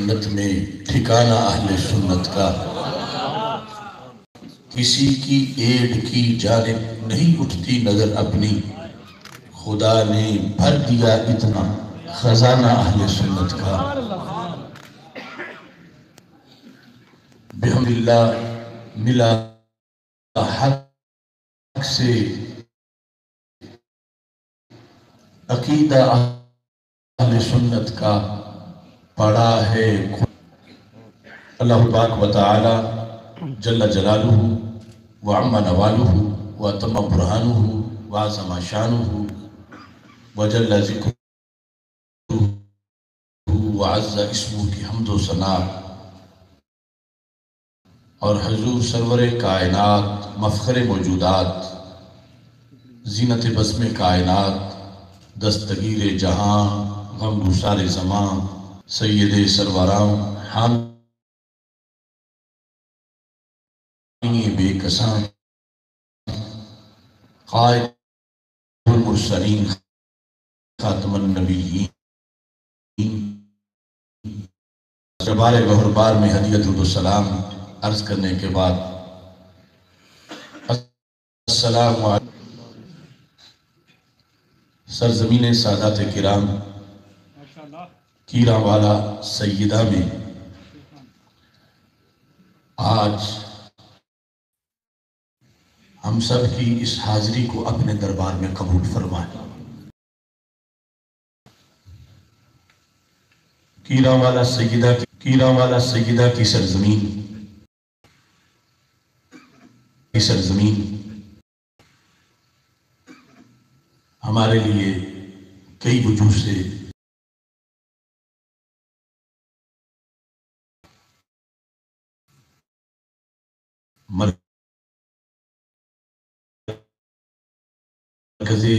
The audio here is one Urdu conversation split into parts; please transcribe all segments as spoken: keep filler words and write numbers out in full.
جنت میں ٹھکانہ اہل سنت کا، کسی کی ایڈ کی جانب نہیں اٹھتی نظر اپنی، خدا نے بھر دیا اتنا خزانہ اہل سنت کا۔ بحمد اللہ ملا حق سے عقیدہ اہل سنت کا، پڑا ہے اللہ پاک و تعالی جل جلالہ وعم نوالہ واتم برہانہ وعظم شانہ وجل ذکرہ وعز اسمہ کی حمد و ثنا، اور حضور سرور کائنات مفخر موجودات زینت بزم کائنات دستگیر جہاں غم گسار زمان سید سروران حامی بے کساں قائد المرسلین خاتم النبیین، جبار گہربار میں ہدیت السلام عرض کرنے کے بعد السلام علیکم۔ سرزمین سادات کرام کیران والا سیدہ میں آج ہم سب کی اس حاضری کو اپنے دربار میں قبول فرمائے۔ کیران والا سیدہ کی کیران والا سیدہ کی سرزمین کی سرزمین ہمارے لیے کئی وجوہ سے مرکزی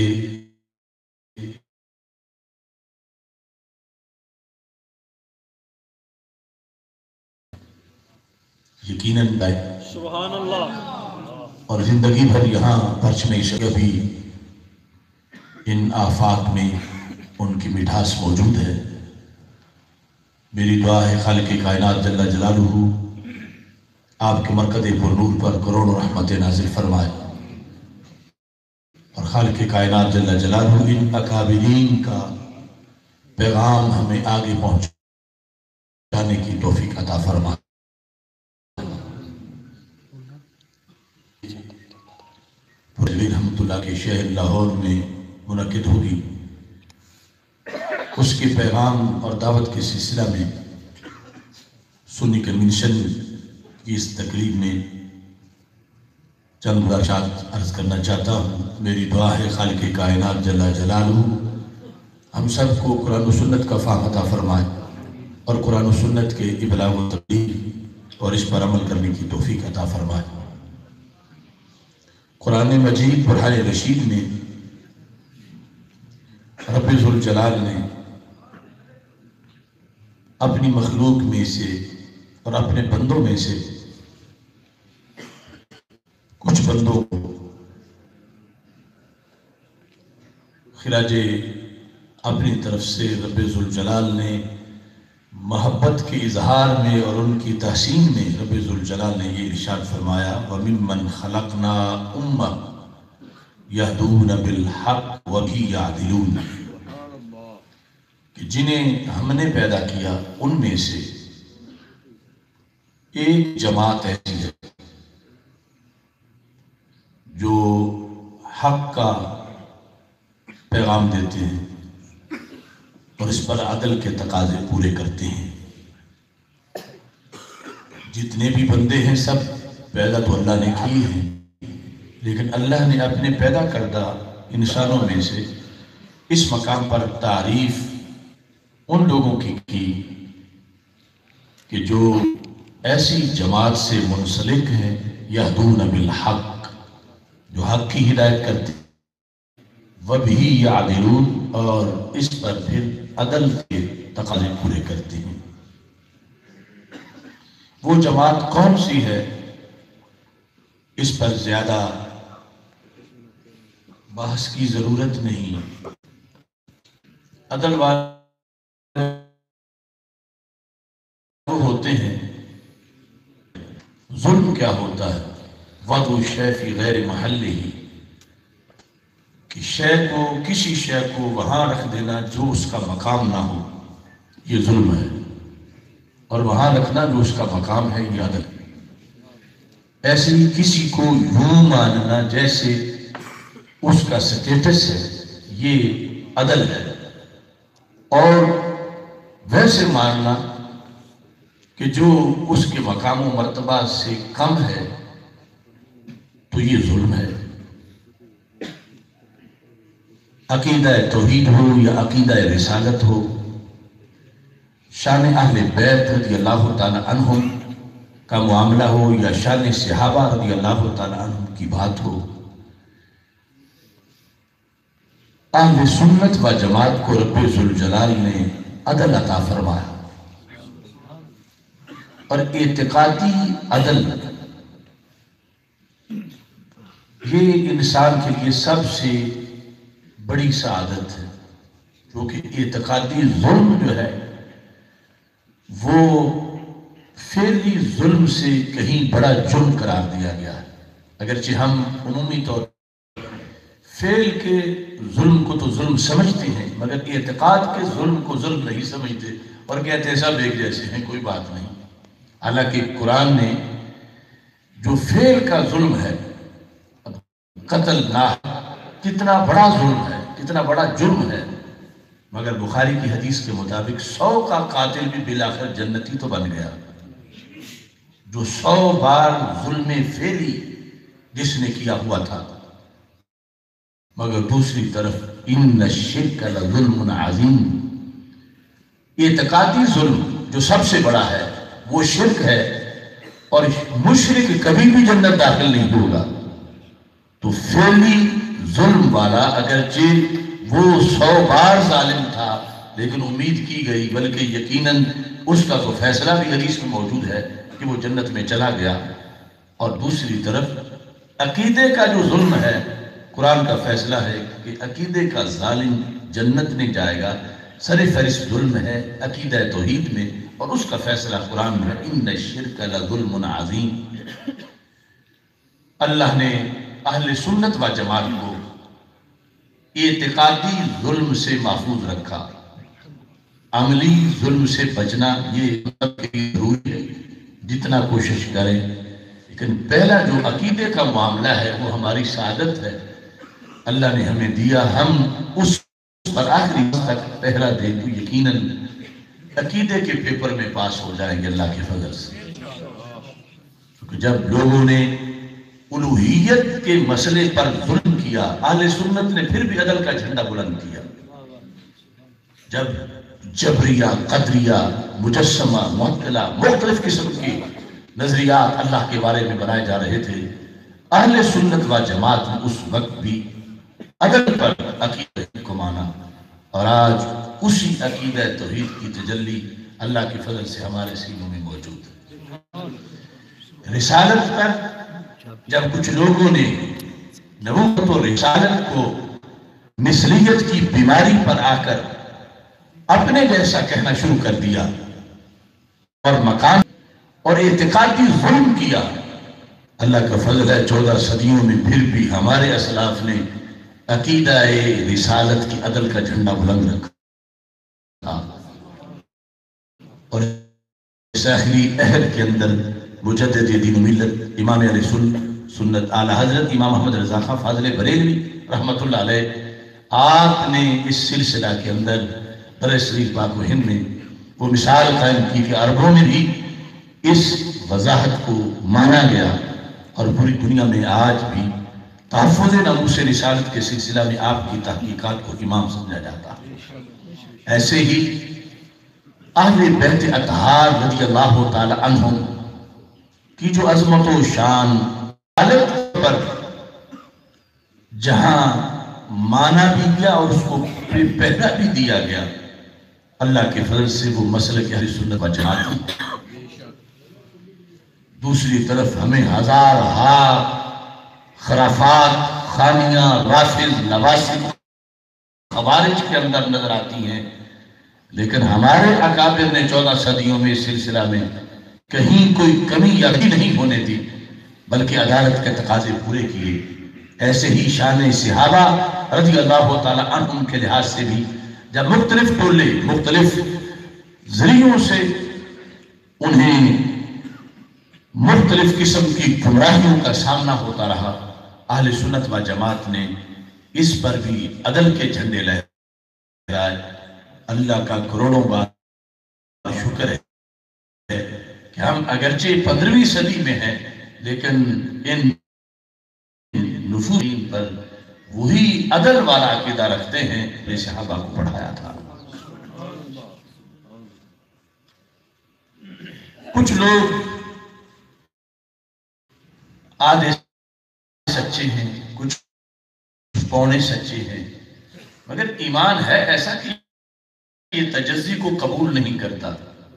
یقیناً سبحان اللہ، اور زندگی بھر یہاں پرچم شکر بھی ان آفاق میں ان کی مٹھاس موجود ہے۔ میری دعا ہے خالق کائنات جل جلالہ آپ کے مرکز پر نور پر کروڑوں رحمت نازل فرمائے، اور خالق کائنات جل جلالہ ان اکابرین کا پیغام ہمیں آگے پہنچانے کی توفیق عطا فرمائے۔ پرویز رحمت اللہ کے شہر لاہور میں منعقد ہوگی، اس کے پیغام اور دعوت کے سلسلہ میں سنی کنونشن کی اس تقریب میں چند گزارشات عرض کرنا چاہتا ہوں۔ میری دعا ہے خالق کائنات جل جلالہ ہم سب کو قرآن و سنت کا فہم عطا فرمائے، اور قرآن و سنت کے ابلاغ و تبلیغ اور اس پر عمل کرنے کی توفیق عطا فرمائے۔ قرآن مجید برہان رشید میں رب ذوالجلال نے اپنی مخلوق میں سے اور اپنے بندوں میں سے کچھ بندوں کو خراج اپنی طرف سے رب ذوالجلال نے محبت کے اظہار میں اور ان کی تحسین میں رب ذوالجلال نے یہ ارشاد فرمایا وَمِمَّنْ خَلَقْنَا أُمَّةً يَهْدُونَ بِالْحَقِّ وَبِهِ يَعْدِلُونَ، کہ جنہیں ہم نے پیدا کیا ان میں سے ایک جماعت ایسی ہے جو حق کا پیغام دیتے ہیں اور اس پر عدل کے تقاضے پورے کرتے ہیں۔ جتنے بھی بندے ہیں سب پیدا تو اللہ نے کیے ہیں، لیکن اللہ نے اپنے پیدا کردہ انسانوں میں سے اس مقام پر تعریف ان لوگوں کی کی کہ جو ایسی جماعت سے منسلک ہیں یہدون بالحق، جو حق کی ہدایت کرتے ہیں، وَبِهِ يَعْدِلُونَ، اور اس پر پھر عدل کے تقاضے پورے کرتے ہیں۔ وہ جماعت کون سی ہے اس پر زیادہ بحث کی ضرورت نہیں۔ عدل والے ہوتے ہیں ظلم کیا ہوتا ہے، وضع الشیء فی غیر محلہ، کہ شے کو کسی شے کو وہاں رکھ دینا جو اس کا مقام نہ ہو، یہ ظلم ہے، اور وہاں رکھنا جو اس کا مقام ہے یہ عدل ہے۔ ایسے ہی کسی کو یوں ماننا جیسے اس کا سٹیٹس ہے، یہ عدل ہے، اور ویسے ماننا کہ جو اس کے مقام و مرتبہ سے کم ہے تو یہ ظلم ہے۔ عقیدہ توحید ہو یا عقیدہ رسالت ہو، شان اہل بیت رضی اللہ تعالی عنہم کا معاملہ ہو یا شان صحابہ رضی اللہ تعالی عنہم کی بات ہو، اہل سنت و جماعت کو رب ذوالجلال نے عدل عطا فرمایا، اور اعتقادی عدل یہ انسان کے لیے سب سے بڑی سعادت ہے، کیونکہ اعتقادی ظلم جو ہے وہ فعلی ظلم سے کہیں بڑا جرم قرار دیا گیا ہے۔ اگرچہ ہم عمومی طور فعل کے ظلم کو تو ظلم سمجھتے ہیں، مگر اعتقاد کے ظلم کو ظلم نہیں سمجھتے، اور کہتے ہیں سب ایک جیسے ہیں، کوئی بات نہیں۔ حالانکہ قرآن نے جو فعل کا ظلم ہے، قتل نہ کتنا بڑا ظلم ہے، کتنا بڑا جرم ہے، مگر بخاری کی حدیث کے مطابق سو کا قاتل بھی بالآخر جنتی تو بن گیا، جو سو بار ظلم فعلی جس نے کیا ہوا تھا۔ مگر دوسری طرف ان الشرک لظلم عظیم، اعتقادی ظلم جو سب سے بڑا ہے وہ شرک ہے، اور مشرک کبھی بھی جنت داخل نہیں ہوگا۔ تو فعلی ظلم والا اگرچہ وہ سو بار ظالم تھا لیکن امید کی گئی، بلکہ یقیناً اس کا تو فیصلہ بھی حدیث میں موجود ہے کہ وہ جنت میں چلا گیا۔ اور دوسری طرف عقیدے کا جو ظلم ہے، قرآن کا فیصلہ ہے کہ عقیدے کا ظالم جنت نہیں جائے گا، سر فہرست ظلم ہے عقیدہ توحید میں، اور اس کا فیصلہ قرآن میں ان الشرک لظلم عظیم۔ اللہ نے اہل سنت و جماعت کو اعتقادی ظلم سے محفوظ رکھا، عملی ظلم سے بچنا یہ ضروری ہے، جتنا کوشش کریں، لیکن پہلا جو عقیدے کا معاملہ ہے وہ ہماری سعادت ہے، اللہ نے ہمیں دیا، ہم اس پر آخری تک پہلا دیں تو یقیناً عقیدے کے پیپر میں پاس ہو جائیں گے اللہ کے فضل سے۔ کیونکہ جب لوگوں نے الوہیت کے مسئلے پر ظلم کیا، اہل سنت نے پھر بھی عدل کا جھنڈا بلند کیا۔ جب جبریہ، قدریہ، مجسمہ، معطلہ، مختلف قسم کے نظریات اللہ کے بارے میں بنائے جا رہے تھے، اہل سنت و جماعت نے اس وقت بھی عدل پر عقیدہ کو مانا، اور آج اسی عقیدہ توحید کی تجلی اللہ کے فضل سے ہمارے سینوں میں موجود ہے۔ رسالت پر جب کچھ لوگوں نے نبوت و رسالت کو مثلیت کی بیماری پر آ کر اپنے جیسا کہنا شروع کر دیا اور مکان اور اعتقادی ظلم کیا، اللہ کا فضل ہے چودہ صدیوں میں پھر بھی ہمارے اسلاف نے عقیدہ رسالت کی عدل کا جھنڈا بلند رکھا، اور اس آخری عہد کے اندر مجدد دین و ملت امام علیہ سنت اعلی حضرت امام محمد رضا خان فاضل بریلوی رحمت اللہ علیہ، آپ نے اس سلسلہ کے اندر برِ صغیر پاک و ہند میں وہ مثال قائم کی کہ عربوں میں بھی اس وضاحت کو مانا گیا، اور پوری دنیا میں آج بھی تحفظ ناموس رسالت کے سلسلہ میں آپ کی تحقیقات کو امام سمجھا جاتا ہے۔ ایسے ہی اہل بیت اطہار رضی اللہ تعالی عنہم کی جو عظمت و شان عالم پر جہاں مانا بھی گیا اور اس کو پہنا بھی دیا گیا، اللہ کے فضل سے وہ مسلک اہل سنت و جماعت ہے۔ دوسری طرف ہمیں ہزار ہار خرافات، خانیاں، رافض، نواسب، خوارج کے اندر نظر آتی ہیں، لیکن ہمارے اکابر نے چودہ صدیوں میں اس سلسلہ میں کہیں کوئی کمی یا بھی نہیں ہونے دی، بلکہ عدالت کے تقاضے پورے کیے۔ ایسے ہی شان صحابہ رضی اللہ تعالی عنہم کے لحاظ سے بھی جب مختلف ٹولے مختلف ذریعوں سے انہیں مختلف قسم کی گمراہیوں کا سامنا ہوتا رہا، اہل سنت و جماعت نے اس پر بھی عدل کے جھنڈے لہرائے۔ اللہ کا کروڑوں بار شکر ہے کہ ہم اگرچہ پندرہویں صدی میں ہیں، لیکن ان نفوذ پر وہی عدل والا عقیدہ رکھتے ہیں جو صحابہ کو پڑھایا تھا۔ کچھ لوگ آدھے سچے ہیں، کچھ پونے سچے ہیں، مگر ایمان ہے ایسا کہ یہ تجزی کو قبول نہیں کرتا۔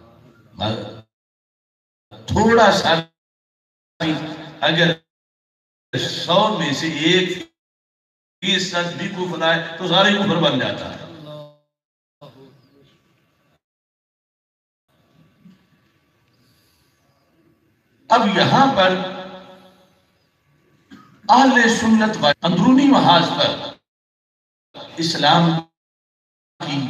تھوڑا سا اگر سو میں سے ایک فیصد بھی کفر آئے تو سارے کفر بن جاتا ہے۔ اب یہاں پر اہل سنت و اندرونی محاذ پر اسلام کی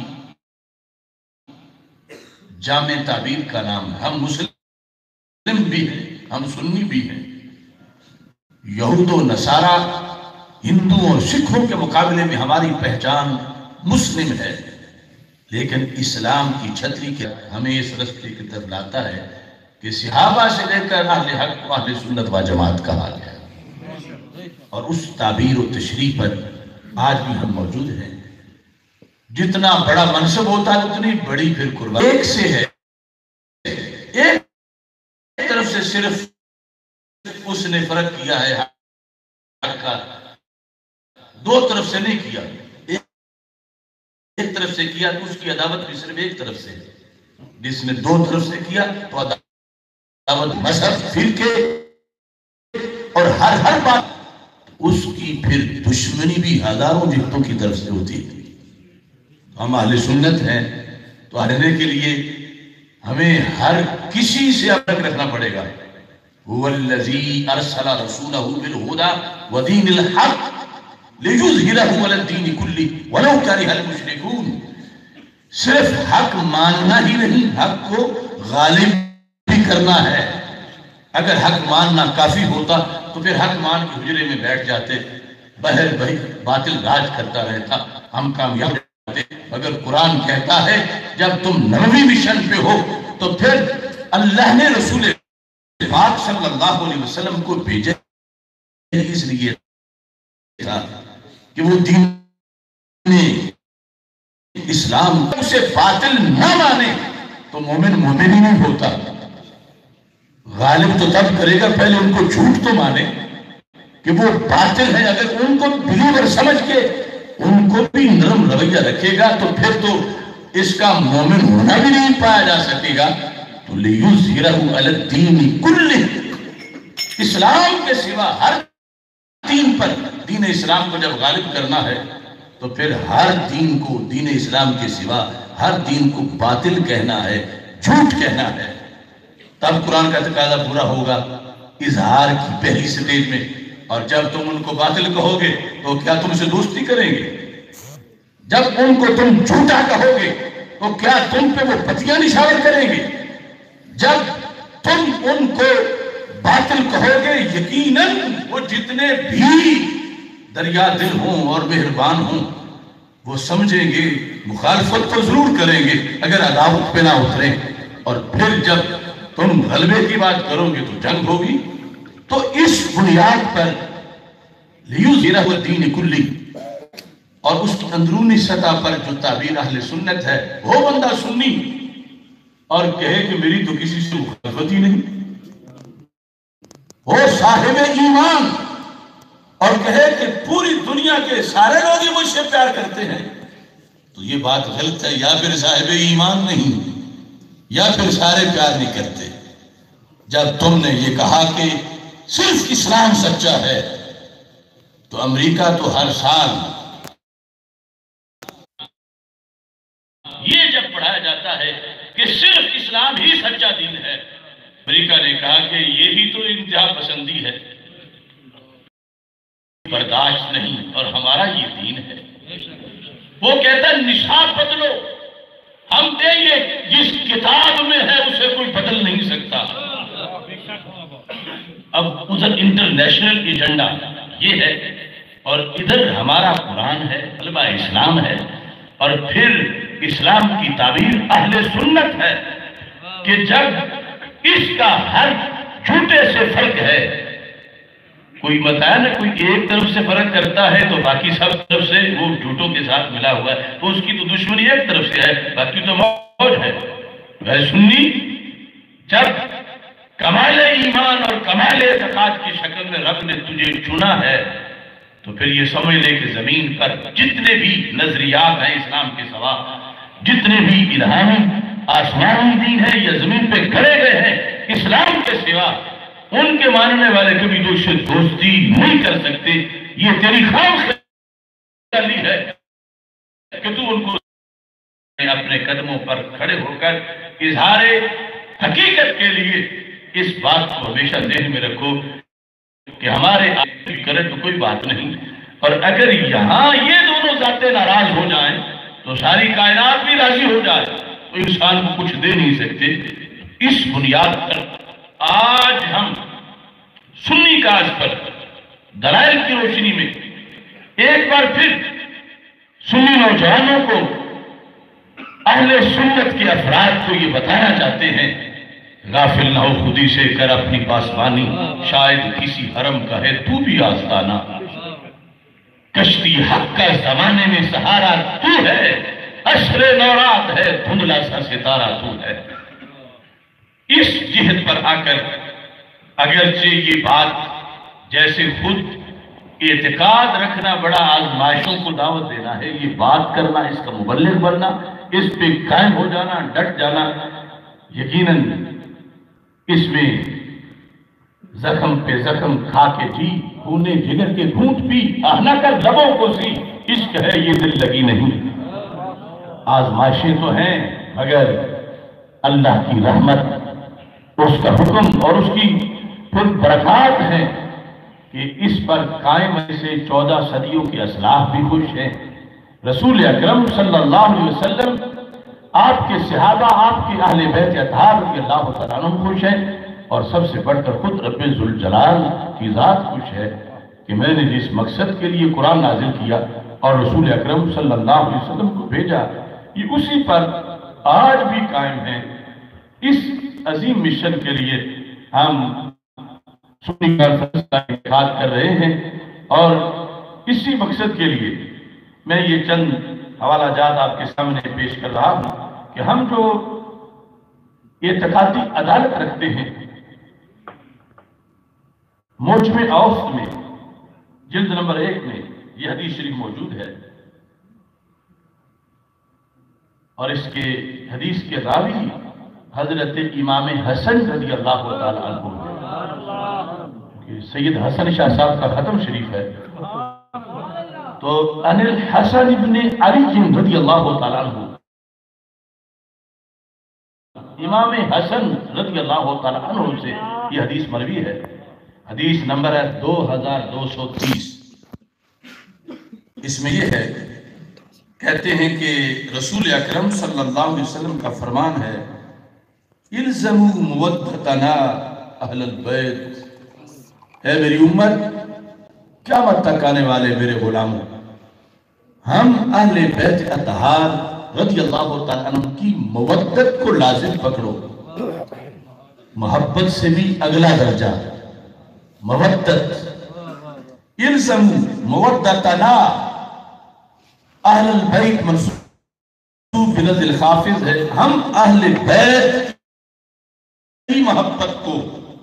جامع تعبیر کا نام ہے۔ ہم مسلم بھی ہیں، ہم سنی بھی ہیں۔ یہود و نصارہ، ہندو اور سکھوں کے مقابلے میں ہماری پہچان مسلم ہے، لیکن اسلام کی چھتری کے ہمیں اس رستے کی طرف لاتا ہے کہ صحابہ سے لے کر اہل حق و اہل سنت و جماعت کہا گیا، اور اس تعبیر و تشریح پر آج بھی ہم موجود ہیں۔ جتنا بڑا منصب ہوتا ہے اتنی بڑی پھر قربانی ایک سے ہے۔ ایک طرف سے صرف اس نے فرق کیا ہے حق کا، دو طرف سے نہیں کیا۔ ایک طرف سے کیا تو اس کی عداوت بھی صرف ایک طرف سے ہے، جس نے دو طرف سے کیا تو عداوت مذہب، فرقے اور ہر ہر بات اس کی پھر دشمنی بھی ہزاروں جہتوں کی طرف سے ہوتی ہے۔ ہم اہل سنت ہیں تو ہرنے کے لیے ہمیں ہر کسی سے الگ رکھنا پڑے گا۔ هو الذی ارسل رسولہ بالہدی ودین الحق لیظہرہ علی الدین کلہ ولو کرہ المشرکون۔ صرف حق ماننا ہی نہیں، حق کو غالب بھی کرنا ہے۔ اگر حق ماننا کافی ہوتا تو پھر حق مان کے حجرے میں بیٹھ جاتے، بہر بہی باطل راج کرتا رہتا، ہم کامیاب رہتے۔ مگر قرآن کہتا ہے جب تم نبوی مشن پہ ہو تو پھر اللہ نے رسول پاک صلی اللہ علیہ وسلم کو بھیجے اس لیے تھا کہ وہ دین اسلام اسے باطل نہ مانے تو مومن مومن ہی نہیں ہوتا۔ غالب تو تب کرے گا پہلے ان کو جھوٹ تو مانے کہ وہ باطل ہے۔ اگر ان کو بلیور سمجھ کے ان کو بھی نرم رویہ رکھے گا تو پھر تو اس کا مومن ہونا بھی نہیں پایا جا سکے گا۔ تو لیظہرہ علی الدین کلہ، اسلام کے سوا ہر دین پر، دین اسلام کو جب غالب کرنا ہے تو پھر ہر دین کو، دین اسلام کے سوا ہر دین کو باطل کہنا ہے، جھوٹ کہنا ہے۔ تب قرآن کا تقاضا پورا ہوگا اظہار کی پہلی سٹیج میں۔ اور جب تم ان کو باطل کہو گے تو کیا تم سے دوستی کریں گے؟ جب ان کو تم جھوٹا کہو گے تو کیا تم پہ وہ پتیاں نشاور کریں گے؟ جب تم ان کو باطل کہو گے یقیناً وہ جتنے بھی دریا دل ہوں اور مہربان ہوں وہ سمجھیں گے، مخالفت تو ضرور کریں گے اگر عداوت پہ نہ اتریں۔ اور پھر جب تم غلبے کی بات کرو گے تو جنگ ہوگی۔ تو اس بنیاد پر لیظہرہ الدین کلہ، اور اس کی اندرونی سطح پر جو تعبیر اہل سنت ہے، وہ بندہ سنی اور کہے کہ میری تو کسی سے مخالفت ہی نہیں، وہ صاحب ایمان اور کہے کہ پوری دنیا کے سارے لوگ ہی مجھ سے پیار کرتے ہیں، تو یہ بات غلط ہے۔ یا پھر صاحب ایمان نہیں، یا پھر سارے پیار نہیں کرتے۔ جب تم نے یہ کہا کہ صرف اسلام سچا ہے تو امریکہ تو ہر سال یہ جب پڑھایا جاتا ہے کہ صرف اسلام ہی سچا دین ہے، امریکہ نے کہا کہ یہی تو انتہا پسندی ہے، برداشت نہیں، اور ہمارا یہ دین ہے۔ وہ کہتا ہے نصاب بدلو، ہم دیں گے، جس کتاب میں ہے اسے کوئی بدل نہیں سکتا۔ اب ادھر انٹرنیشنل ایجنڈا یہ ہے، اور ادھر ہمارا قرآن ہے، علماء اسلام ہے، اور پھر اسلام کی تعبیر اہل سنت ہے کہ جب اس کا ہر جھوٹے سے فرق ہے، کوئی بتایا نا کوئی ایک طرف سے فرق کرتا ہے تو باقی سب طرف سے وہ جھوٹوں کے ساتھ ملا ہوا ہے، تو اس کی تو دشمنی ایک طرف سے ہے، باقی تو موج ہے۔ وہ سنی جب کمال ایمان اور کمال اعتقاد کی شکل میں رب نے تجھے چنا ہے تو پھر یہ سمجھ لے کہ زمین پر جتنے بھی نظریات ہیں اسلام کے سوا، جتنے بھی الہامی آسمانی دین ہیں یا زمین پہ کھڑے گئے ہیں اسلام کے سوا، ان کے ماننے والے کبھی تو اس سے دوستی نہیں کر سکتے۔ یہ تیری خام خیالی ہے کہ تو ان کو اپنے قدموں پر کھڑے ہو کر اظہار حقیقت کے لیے اس بات کو ہمیشہ ذہن میں رکھو کہ ہمارے آگے کرے تو کوئی بات نہیں، اور اگر یہاں یہ دونوں ذاتیں ناراض ہو جائیں تو ساری کائنات بھی راضی ہو جائے تو انسان کو کچھ دے نہیں سکتے۔ اس بنیاد پر آج ہم سنی کاج پر دلائل کی روشنی میں ایک بار پھر سنی نوجوانوں کو، اہل سنت کے افراد کو یہ بتانا چاہتے ہیں، غافل نہ ہو خودی سے کر اپنی پاسبانی، شاید کسی حرم کا ہے تو بھی آستانہ، کشتی حق کا زمانے میں سہارا تو ہے، عصر نورات ہے دھندلا سا ستارہ تو ہے۔ اس جہت پر آ کر اگرچہ یہ بات جیسے خود اعتقاد رکھنا بڑا آزمائشوں کو دعوت دینا ہے، یہ بات کرنا، اس کا مبلغ بننا، اس پہ قائم ہو جانا، ڈٹ جانا، یقیناً اس میں زخم پہ زخم کھا کے جی، خونے جگر کے گھونٹ پی، آہنا کر لبوں کو سی، عشق ہے یہ دل لگی نہیں۔ آزمائشیں تو ہیں مگر اللہ کی رحمت، اس کا حکم اور اس کی پھر برکات ہیں کہ اس پر قائم سے چودہ صدیوں کی اسلاف بھی خوش ہیں۔ رسول اکرم صلی اللہ علیہ وسلم، آپ کے صحابہ، آپ کے اہل بیت اطہار رضی اللہ تعالیٰ عنہ خوش ہیں، اور سب سے بڑھ کر خود رب ذوالجلال کی ذات خوش ہے کہ میں نے جس مقصد کے لیے قرآن نازل کیا اور رسول اکرم صلی اللہ علیہ وسلم کو بھیجا، یہ اسی پر آج بھی قائم ہے۔ اس عظیم مشن کے لیے ہم سنی کا انتخاب کر رہے ہیں، اور اسی مقصد کے لیے میں یہ چند حوالہ جات آپ کے سامنے پیش کر رہا ہوں کہ ہم جو اعتقادی عدالت رکھتے ہیں، موجم اوسط میں جلد نمبر ایک میں یہ حدیث شریف موجود ہے، اور اس کے حدیث کے راوی حضرت امام حسن رضی اللہ تعالیٰ عنہ ہے۔ سید حسن شاہ صاحب کا ختم شریف ہے، تو ان الحسن ابن علی رضی اللہ تعالیٰ عنہ، امام حسن رضی اللہ تعالیٰ عنہ سے یہ حدیث مروی ہے۔ حدیث نمبر ہے دو ہزار دو سو تیس۔ اس میں یہ ہے، کہتے ہیں کہ رسول اکرم صلی اللہ علیہ وسلم کا فرمان ہے، الزموا مودتنا اہل البیت، اے میری امت، قیامت تک آنے والے میرے غلاموں، ہم اہل بیت اطہار رضی اللہ تعالیٰ عنہ کی مودت کو لازم پکڑو۔ محبت سے بھی اگلا درجہ مودت، الزموا مودتنا اہل البیت منصوب بلفظ الخافض ہے، ہم اہل بیت کی محبت کو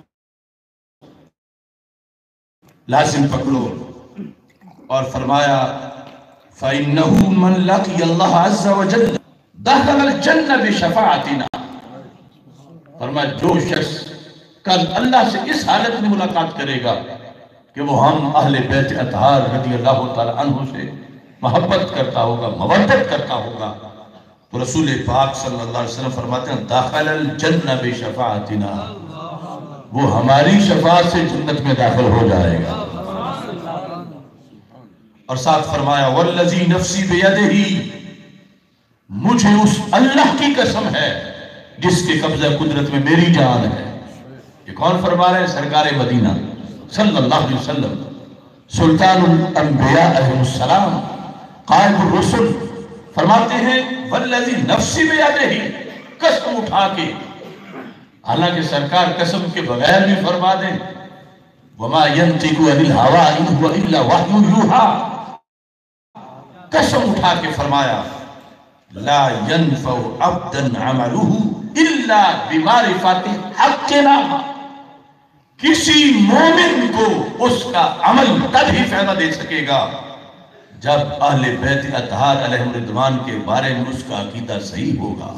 لازم پکڑو، اور فرمایا فَإِنَّهُ مَنْ لَقِيَ اللَّهَ عَزَّ وَجَلَّ دَخَلَ الْجَنَّةَ بِشَفَاعَتِنَا، فرمایا جو شخص کل اللہ سے اس حالت میں ملاقات کرے گا کہ وہ ہم اہل بیت اطہار رضی اللہ تعالیٰ عنہ سے محبت کرتا ہوگا، مودت کرتا ہوگا، تو رسول پاک صلی اللہ علیہ وسلم فرماتے ہیں داخل الجنہ بشفاعتنا، وہ ہماری شفاعت سے جنت میں داخل ہو جائے گا۔ اور ساتھ فرمایا والذی نفسی بیدہ، مجھے اس اللہ کی قسم ہے جس کے قبضہ قدرت میں میری جان ہے۔ یہ کون فرما رہے ہیں؟ سرکار مدینہ صلی اللہ علیہ وسلم، سلطان الانبیاء علیہ السلام، قائد الرسل، فرماتے ہیں والذی نفسی بیدہ، قسم اٹھا کے، حالانکہ سرکار قسم کے بغیر بھی فرما دیں وما ينطق عن الهوى ان هو الا وحی یوحی، قسم اٹھا کے فرمایا لا ينفع عبدا عمله الا بمعرفت حقنا، کسی مومن کو اس کا عمل تب ہی فائدہ دے سکے گا جب اہل بیت اطہار علیہم رضوان کے بارے میں اس کا عقیدہ صحیح ہوگا۔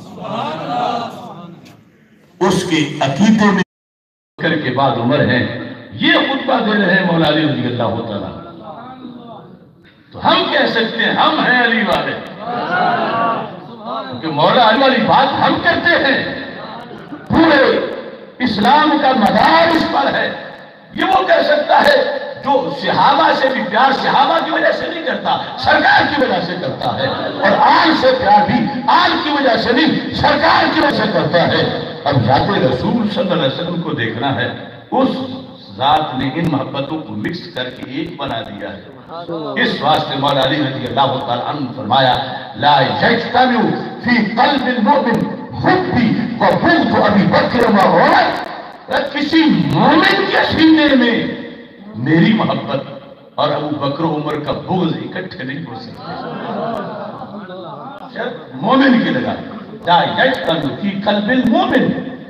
اس کے عقیدے میں بکر کے بعد عمر ہیں، یہ خطبہ دے رہے ہیں مولا علی رضی اللہ تعالیٰ، تو ہم کہہ سکتے ہیں ہم ہیں علی والے، کیونکہ مولا علی والی بات ہم کرتے ہیں، پورے اسلام کا مدار اس پر ہے۔ یہ وہ کہہ سکتا ہے جو صحابہ سے بھی پیار صحابہ کی وجہ سے نہیں کرتا، سرکار کی وجہ سے کرتا ہے، اور آل سے پیار بھی آل کی وجہ سے نہیں، سرکار کی وجہ سے کرتا ہے۔ اب ذات رسول صلی اللہ علیہ وسلم کو دیکھنا ہے، اس ذات نے ان محبتوں کو مکس کر کے ایک بنا دیا ہے۔ اس واسطے مولا علی رضی اللہ تعالیٰ عنہ فرمایا لا یجتمع فی قلب المؤمن حبی و بغض ابی بکر و عمر، کسی مومن کے سینے میں میری محبت اور ابو بکر و عمر کا بغض اکٹھے نہیں ہو سکتے۔ مومن کی لگا لا یجتمع فی قلب المؤمن،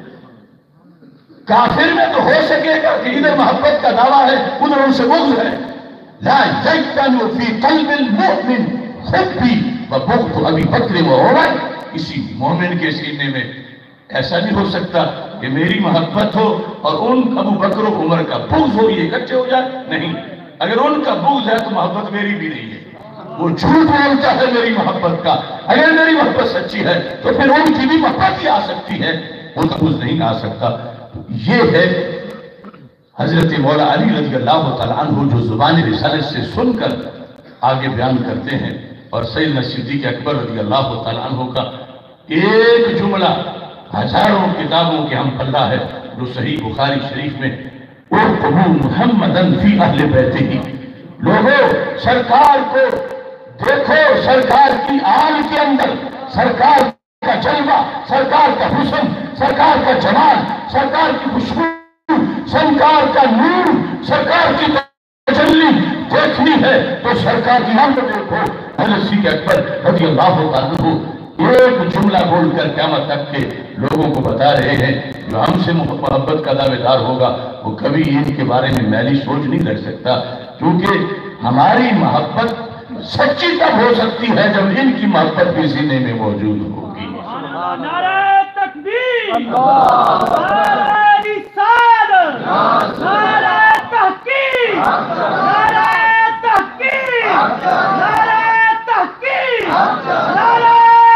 کافر میں تو ہو سکے گا کہ ادھر محبت کا دعویٰ ہے ادھر ان سے بغض ہے۔ لا یجتمع فی قلب المؤمن حبی و بغض ابی بکر و عمر، کسی مومن کے سینے میں ایسا نہیں ہو سکتا کہ میری محبت ہو اور ان ابو بکر و عمر کا بغض ہو، یہ اکٹھے ہو جائے، نہیں۔ اگر ان کا بغض ہے تو محبت میری بھی نہیں ہے، وہ جھوٹ بولتا ہے میری محبت کا۔ اگر میری محبت سچی ہے تو پھر ان کی بھی محبت ہی آ سکتی ہے، ان کا بغض نہیں آ سکتا۔ یہ ہے حضرت مولا علی رضی اللہ تعالیٰ عنہ جو زبان رسالت سے سن کر آگے بیان کرتے ہیں، اور سیدنا صدیق اکبر رضی اللہ تعالیٰ عنہ کا ایک جملہ ہزاروں کتابوں کے ہم پلہ ہے، جو صحیح بخاری شریف میں اُرْقُبُوا مُحَمَّدًا فِي أَهْلِ بَيْتِهِ، لوگوں سرکار کو دیکھو، سرکار کی آل کے اندر سرکار کا جلوہ، سرکار کا حسن، سرکار کا جمال، سرکار کی خوشبو، سرکار کا نور، سرکار کی تجلی دیکھنی ہے تو سرکار کی آل کو دیکھو۔ حضرت صدیق اکبر رضی اللہ تعالیٰ عنہ ایک جملہ بول کر قیامت تک کے لوگوں کو بتا رہے ہیں جو ہم سے محبت کا دعوے دار ہوگا وہ کبھی ان کے بارے میں میلی سوچ نہیں رکھ سکتا، کیونکہ ہماری محبت سچی تب ہو سکتی ہے جب ان کی محبت بھی سینے میں موجود ہوگی۔ نعرہ تکبیر، نعرہ رسالت، نعرہ تحقیق، نعرہ تحقیق، نعرہ تحقیق، نعرہ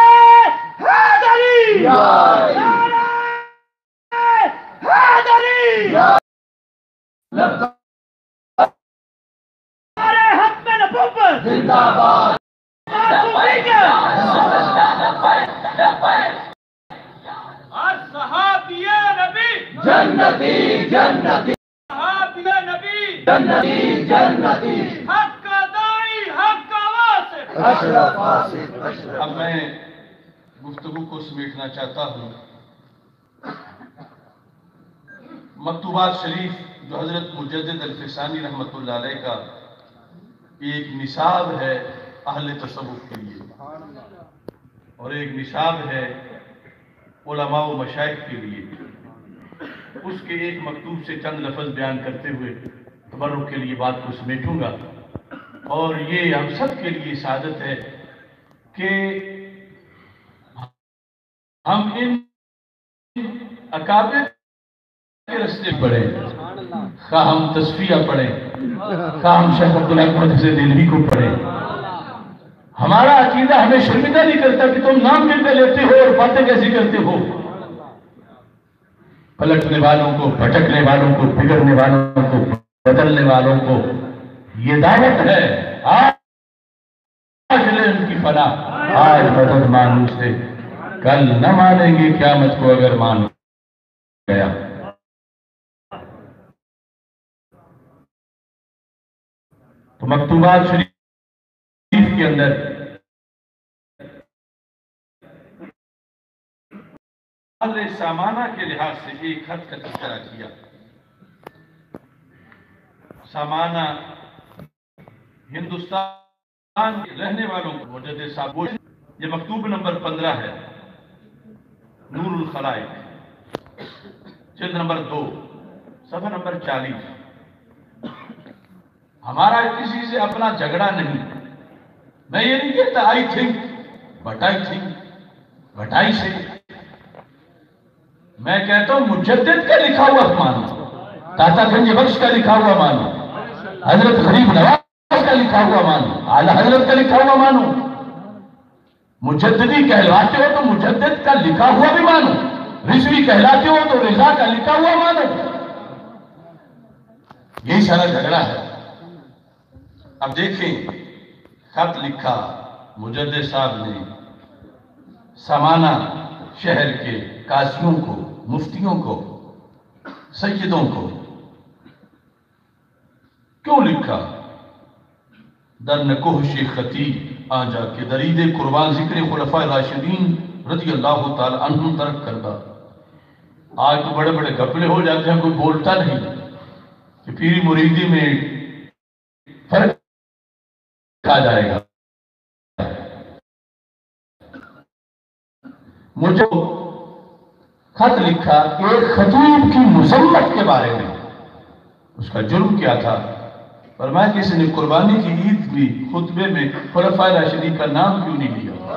حیدری، نعرہ حیدری، نعرہ حق نبوت زندہ باد، صحابی نبی جنتی جنتی، صحابی نبی جنتی جنتی، حق کا دائی حق کا واسط اشرف واسط اشرف۔ اب میں گفتگو کو سمیٹنا چاہتا ہوں۔ مکتوبات شریف جو حضرت مجدد الفسانی رحمۃ اللہ علیہ کا ایک نصاب ہے اہل تصوف کے لیے، اور ایک نصاب ہے علماء و مشائخ کے لیے، اس کے ایک مکتوب سے چند لفظ بیان کرتے ہوئے تبرک کے لیے بات کو سمیٹوں گا۔ اور یہ ہم سب کے لیے سعادت ہے کہ ہم ان اکابر کے رستے پڑھیں، خواہ ہم تصفیہ پڑھیں، خواہ ہم شیخ عبداللہ احمد سے دلوی کو پڑھیں، ہمارا عقیدہ ہمیں شرمندہ نہیں کرتا کہ تم نام ملتے لیتے ہو اور باتیں کیسی کرتے ہو. پلٹنے والوں کو، بھٹکنے والوں کو، بگڑنے والوں کو، بدلنے والوں کو یہ دعوت ہے. آج لے ان کی فلاح، آج مدد مانو سے، کل نہ مانیں گے قیامت کو اگر مان گیا. تو مکتوبات شریف کے اندر سامانہ کے لحاظ سے ایک خط کا تذکرہ کیا. سامانہ ہندوستان کے رہنے والوں کو مجدد صاحب، یہ مکتوب نمبر پندرہ ہے، نور الخلائق، جلد نمبر دو، صفحہ نمبر چالیس. ہمارا کسی سے اپنا جھگڑا نہیں. میں یہ نہیں کہتا I think but I think but I say. میں کہتا ہوں مجدد کا لکھا ہوا مانو، داتا گنج بخش کا لکھا ہوا مانو، حضرت غریب نواز کا لکھا ہوا مانو، اعلیٰ حضرت کا لکھا ہوا مانو. مجددی کہلاتے ہو تو مجدد کا لکھا ہوا بھی مانو، رضوی کہلاتے ہو تو رضا کا لکھا ہوا مانو. یہی سارا جھگڑا ہے. اب دیکھیں خط لکھا مجدد صاحب نے سامانہ شہر کے قاضیوں کو، مفتیوں کو، سیدوں کو. کیوں لکھا؟ در نکوش خطیب آ جا کے درید قربان ذکر خلفائے راشدین رضی اللہ تعالی عنہم ترک کردہ. آج تو بڑے بڑے گپلے ہو جاتے ہیں، کوئی بولتا نہیں کہ پیری مریدی میں فرق آ جائے گا. مجھے خط لکھا ایک خطیب کی مذمت کے بارے میں. اس کا جرم کیا تھا؟ فرمایا کسی نے قربانی کی عید بھی خطبے میں خلفائے راشدین کا نام کیوں نہیں لیا؟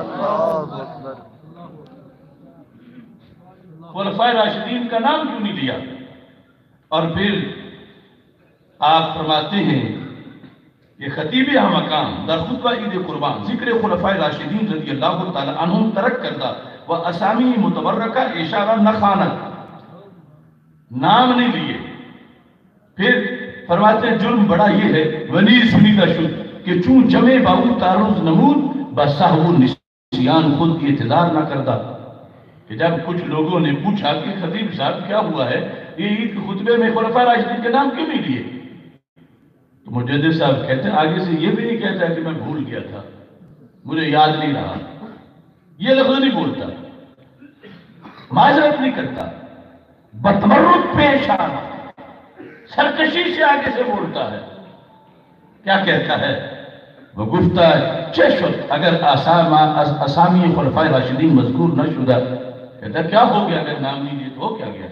خلفائے راشدین کا نام کیوں نہیں لیا؟ اور پھر آپ فرماتے ہیں یہ خطیب ہم مقام در خطبہ عید قربان ذکر خلفائے راشدین رضی اللہ تعالی عنہم ترک کردہ و اسامی متبرکہ اشارہ نخانت، نام نہیں لیے. پھر فرماتے ہیں جرم بڑا یہ ہے ولی سنیدہ شد کہ چون جمع باؤ تاروز نمود بساہو نسیان خود اعتدار نہ کردہ. کہ جب کچھ لوگوں نے پوچھا کہ خطیب صاحب کیا ہوا ہے، یہ عید کے خطبے میں خلفائے راشدین کے نام کیوں نہیں لیے؟ تو مجدد صاحب کہتے ہیں آگے سے یہ بھی نہیں کہتا کہ میں بھول گیا تھا، مجھے یاد نہیں رہا. یہ لفظ نہیں بولتا، معذرت نہیں کرتا، بتمرد پیش آنا، سرکشی سے آگے سے بولتا ہے. کیا کہتا ہے وہ؟ گفتہ چشت اگر اسامی خلفائے راشدین مذکور نہ شدہ. کہتا کیا ہو گیا اگر نام نہیں لیے تو ہو کیا گیا؟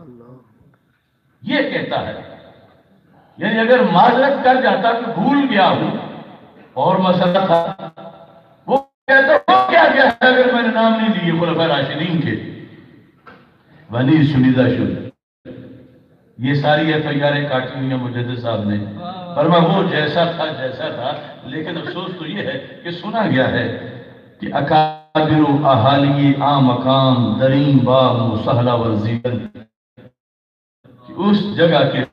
یہ کہتا ہے. یعنی اگر معذرت کر جاتا کہ بھول گیا ہوں اور مسئلہ تھا، وہ کہتا ہو کیا گیا ہے اگر میں نے نام نہیں لیے خلفائے راشدین کے. ولی سنیدہ شد. یہ ساری ایف آئی آریں کاٹی ہوئی ہیں مجدد صاحب نے. فرما وہ جیسا تھا جیسا تھا، لیکن افسوس تو یہ ہے کہ سنا گیا ہے کہ اکابر و احالی آ مقام درین باغ مسہلہ ورزیدن، کہ اس جگہ کے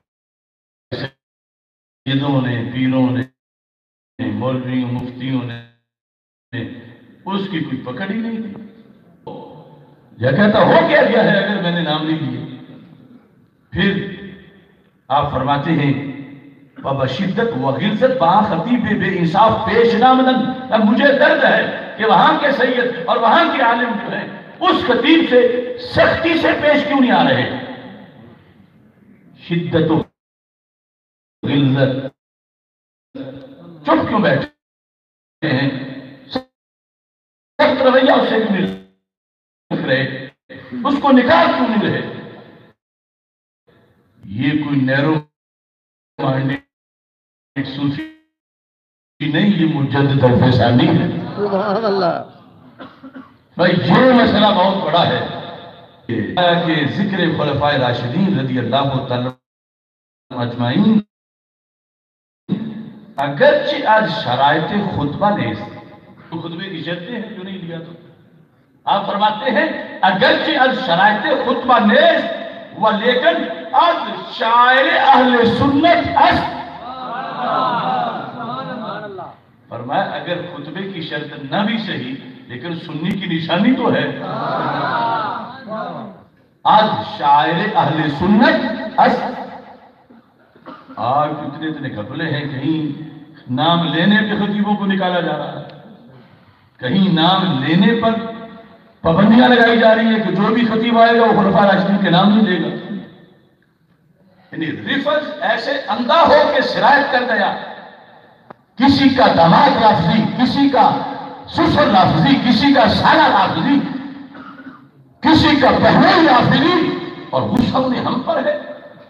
سیدوں نے، پیروں نے، مولویوں، مفتیوں نے اس کی کوئی پکڑ ہی نہیں تھی. یہ کہتا ہو کیا گیا ہے اگر میں نے نام نہیں لیے. پھر آپ فرماتے ہیں بابا شدت و غلظت با خطیب بے انصاف پیش نامدن. اب مجھے درد ہے کہ وہاں کے سید اور وہاں کے عالم جو ہیں اس خطیب سے سختی سے پیش کیوں نہیں آ رہے؟ شدت و غلظت، چپ کیوں بیٹھے ہیں؟ سخت رویہ اس سے کیوں نہیں رہے؟ اس کو نکال کیوں نہیں رہے؟ یہ کوئی نیرو مائنڈڈ صوفی نہیں، یہ مجدد الفسانی ہے. سبحان اللہ. بھائی یہ مسئلہ بہت بڑا ہے کہ ذکر خلفائے راشدین رضی اللہ تعالی اجمعین اگرچہ آج شرائط خطبہ نیست، تو خطبے کی شرطیں ہیں جو نہیں لیا تو آپ فرماتے ہیں اگرچہ از شرائط خطبہ نیز و لیکن از شاعر اہل سنت است. فرمایا اگر خطبے کی شرط نہ بھی صحیح لیکن سنی کی نشانی تو ہے. آج شاعر اہل سنت است. آج اتنے اتنے گھپلے ہیں, کہیں نام لینے پہ خطیبوں کو نکالا جا رہا ہے, کہیں نام لینے پر پابندیاں لگائی جا رہی ہیں کہ جو بھی خطیب آئے گا وہ خلفاء راشدین کے نام نہیں لے گا. یعنی رفض ایسے اندھا ہو کے سرایت کر گیا, کسی کا داماد لفظی, کسی کا سسر لفظی, کسی کا سالہ لفظی, کسی کا بہنوئی لفظی, اور وہ سب نے ہم پر ہے.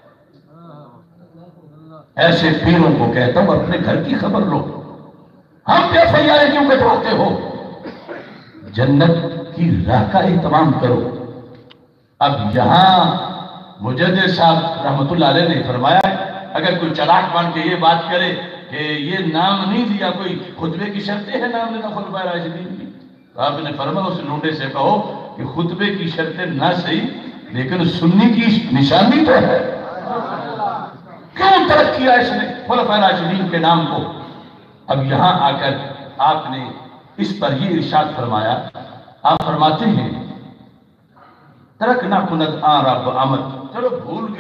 ایسے پیروں کو کہتا ہوں اپنے گھر کی خبر لو, ہم پہ فیارے کیوں کٹواتے ہو؟ جنت کی راہ کا اہتمام کرو. اب یہاں مجدد صاحب رحمت اللہ علیہ نے فرمایا اگر کوئی چلاک بن کے یہ بات کرے کہ یہ نام نہیں دیا, کوئی خطبے کی شرطیں ہیں نام لینا خلفائے راشدین کی, تو آپ نے فرمایا اس لونڈے سے کہو کہ خطبے کی شرطیں نہ صحیح لیکن سنی کی نشانی تو ہے. کیوں ترک کیا اس نے خلفائے راشدین کے نام کو؟ اب یہاں آ کر آپ نے اس پر یہ ارشاد فرمایا, آپ فرماتے ہیں ترک نہ کند آن رب آمد, چلو بھول